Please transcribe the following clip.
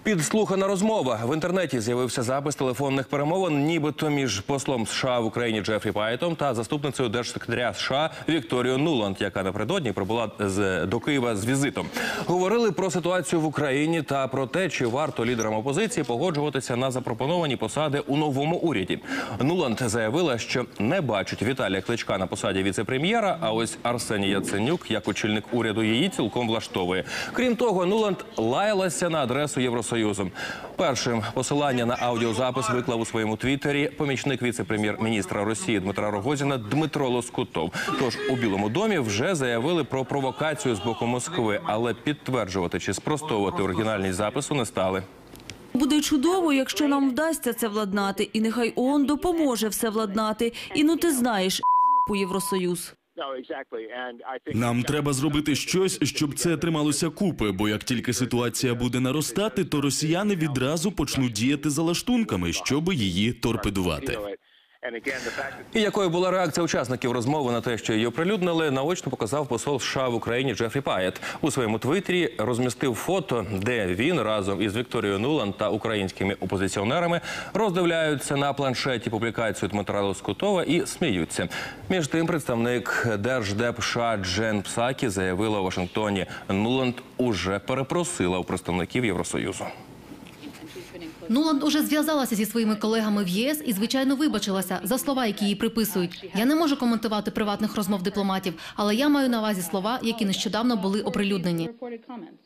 Підслухана розмова. В інтернеті з'явився запис телефонних перемовин, нібито між послом США в Україні Джефрі Паєтом та заступницею держсекретаря США Вікторією Нуланд, яка напередодні прибула до Києва з візитом. Говорили про ситуацію в Україні та про те, чи варто лідерам опозиції погоджуватися на запропоновані посади у новому уряді. Нуланд заявила, що не бачить Віталія Кличка на посаді віце-прем'єра, а ось Арсеній Яценюк, як очільник уряду, її цілком влаштовує. Крім того, Нуланд лаялася на адресу Євросоюзу. Першим посилання на аудіозапис виклав у своєму твіттері помічник віце-прем'єр-міністра Росії Дмитра Рогозіна Дмитро Лоскутов. Тож у Білому домі вже заявили про провокацію з боку Москви, але підтверджувати чи спростовувати оригінальність запису не стали. Буде чудово, якщо нам вдасться це владнати. І нехай ООН допоможе все владнати. І ну ти знаєш, по Євросоюз. Нам треба зробити щось, щоб це трималося купи, бо як тільки ситуація буде наростати, то росіяни відразу почнуть діяти за лаштунками, щоб її торпедувати. І якою була реакція учасників розмови на те, що її оприлюднили, наочно показав посол США в Україні Джефрі Паєт. У своєму твіттері розмістив фото, де він разом із Вікторією Нуланд та українськими опозиціонерами роздивляються на планшеті публікацію Дмитра Лоскутова і сміються. Між тим, представник Держдеп США Джен Псакі заявила у Вашингтоні, Нуланд уже перепросила у представників Євросоюзу. Нуланд уже зв'язалася зі своїми колегами в ЄС і, звичайно, вибачилася за слова, які їй приписують. Я не можу коментувати приватних розмов дипломатів, але я маю на увазі слова, які нещодавно були оприлюднені.